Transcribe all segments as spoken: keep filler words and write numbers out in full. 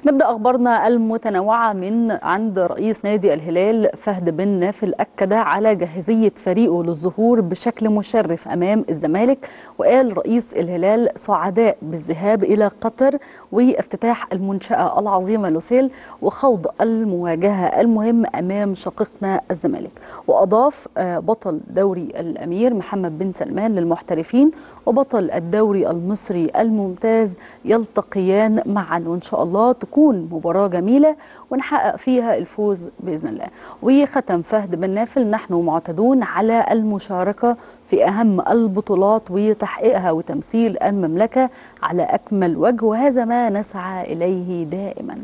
نبدأ أخبارنا المتنوعة من عند رئيس نادي الهلال فهد بن نافل. أكد على جاهزية فريقه للظهور بشكل مشرف أمام الزمالك، وقال رئيس الهلال سعداء بالذهاب إلى قطر وافتتاح المنشأة العظيمة لوسيل وخوض المواجهة المهمة أمام شقيقنا الزمالك. وأضاف بطل دوري الأمير محمد بن سلمان للمحترفين وبطل الدوري المصري الممتاز يلتقيان معا، وإن شاء الله تكون مباراة جميلة ونحقق فيها الفوز بإذن الله. وختم فهد بن نافل: نحن معتادون على المشاركة في أهم البطولات وتحقيقها وتمثيل المملكة على أكمل وجه، وهذا ما نسعى إليه دائما.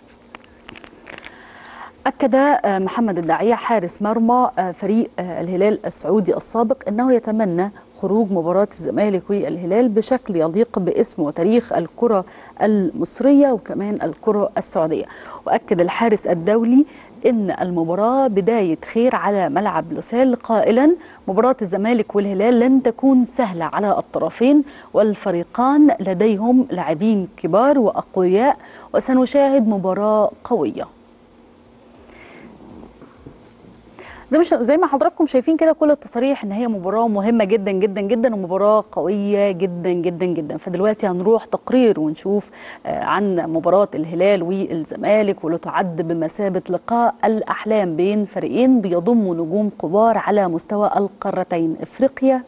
أكد محمد الداعية حارس مرمى فريق الهلال السعودي السابق أنه يتمنى خروج مباراة الزمالك والهلال بشكل يليق باسم وتاريخ الكرة المصرية وكمان الكرة السعودية. وأكد الحارس الدولي إن المباراة بداية خير على ملعب لوسيل، قائلا: مباراة الزمالك والهلال لن تكون سهلة على الطرفين، والفريقان لديهم لاعبين كبار وأقوياء، وسنشاهد مباراة قوية. زي مش زي ما حضراتكم شايفين كده كل التصاريح ان هي مباراه مهمه جدا جدا جدا ومباراه قويه جدا جدا جدا. فدلوقتي هنروح تقرير ونشوف عن مباراه الهلال والزمالك، واللي تعد بمثابه لقاء الاحلام بين فريقين بيضموا نجوم كبار على مستوى القارتين افريقيا.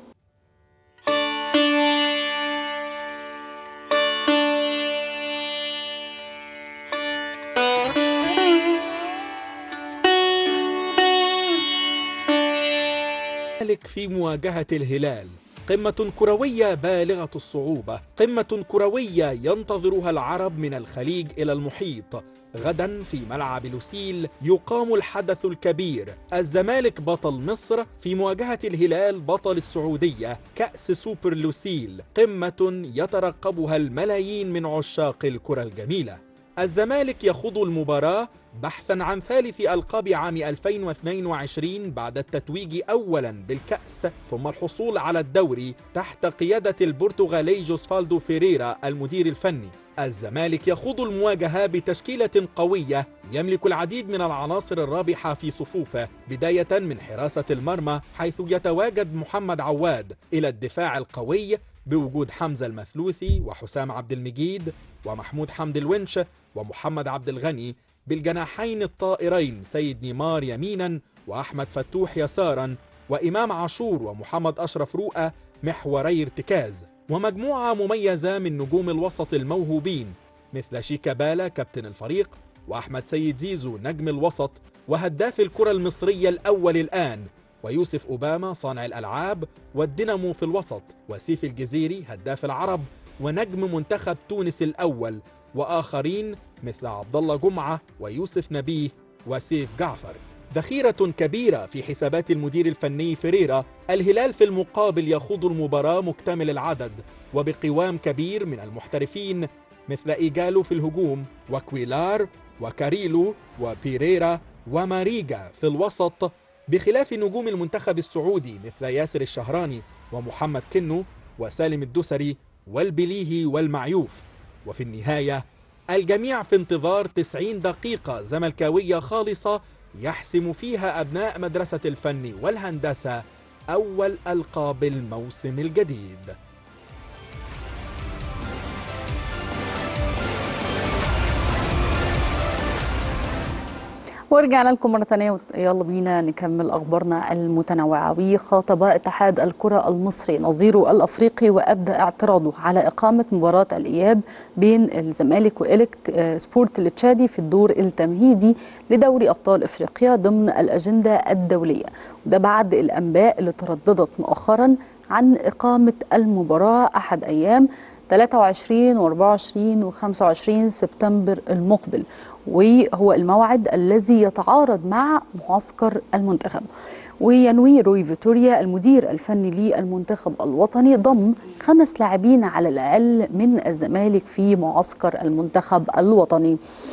في مواجهة الهلال، قمة كروية بالغة الصعوبة، قمة كروية ينتظرها العرب من الخليج إلى المحيط. غدا في ملعب لوسيل يقام الحدث الكبير، الزمالك بطل مصر في مواجهة الهلال بطل السعودية، كأس سوبر لوسيل، قمة يترقبها الملايين من عشاق الكرة الجميلة. الزمالك يخوض المباراة بحثا عن ثالث ألقاب عام ألفين واثنين وعشرين بعد التتويج أولا بالكأس ثم الحصول على الدوري تحت قيادة البرتغالي جوسفالدو فيريرا المدير الفني. الزمالك يخوض المواجهة بتشكيلة قوية يملك العديد من العناصر الرابحة في صفوفه، بداية من حراسة المرمى حيث يتواجد محمد عواد، إلى الدفاع القوي بوجود حمزة المثلوثي وحسام عبد المجيد ومحمود حمد الونش ومحمد عبد الغني، بالجناحين الطائرين سيد نيمار يمينا وأحمد فتوح يسارا، وإمام عاشور ومحمد أشرف رؤى محوري ارتكاز، ومجموعة مميزة من نجوم الوسط الموهوبين مثل شيكابالا كابتن الفريق، وأحمد سيد زيزو نجم الوسط وهداف الكرة المصرية الأول الآن، ويوسف أوباما صانع الألعاب والدينامو في الوسط، وسيف الجزيري هداف العرب ونجم منتخب تونس الأول، وآخرين مثل عبد الله جمعة ويوسف نبيه وسيف جعفر. ذخيرة كبيرة في حسابات المدير الفني فيريرا. الهلال في المقابل يخوض المباراة مكتمل العدد وبقوام كبير من المحترفين مثل إيجالو في الهجوم وكويلار وكاريلو وبيريرا وماريجا في الوسط، بخلاف نجوم المنتخب السعودي مثل ياسر الشهراني ومحمد كنو وسالم الدوسري والبليهي والمعيوف. وفي النهاية الجميع في انتظار تسعين دقيقة زملكاوية خالصة يحسم فيها أبناء مدرسة الفن والهندسة أول ألقاب الموسم الجديد. ورجعنا لكم مرة ثانية، يلا بينا نكمل أخبارنا المتنوعة. وخاطب اتحاد الكرة المصري نظيره الأفريقي وأبدى اعتراضه على إقامة مباراة الإياب بين الزمالك وإليكت سبورت التشادي في الدور التمهيدي لدوري أبطال إفريقيا ضمن الأجندة الدولية، وده بعد الأنباء اللي ترددت مؤخرا عن إقامة المباراة أحد أيام ثلاثة وعشرين وأربعة وعشرين وخمسة وعشرين سبتمبر المقبل، وهو الموعد الذي يتعارض مع معسكر المنتخب. وينوي روي فيتوريا المدير الفني للمنتخب الوطني ضم خمس لاعبين على الأقل من الزمالك في معسكر المنتخب الوطني.